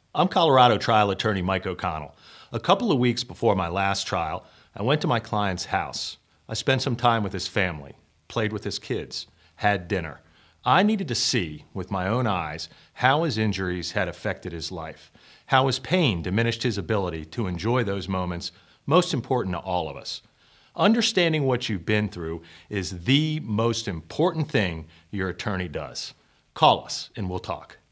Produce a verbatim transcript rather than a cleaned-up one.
I'm Colorado trial attorney Mike O'Connell. A couple of weeks before my last trial, I went to my client's house. I spent some time with his family, played with his kids, had dinner. I needed to see, with my own eyes, how his injuries had affected his life, how his pain diminished his ability to enjoy those moments most important to all of us. Understanding what you've been through is the most important thing your attorney does. Call us and we'll talk.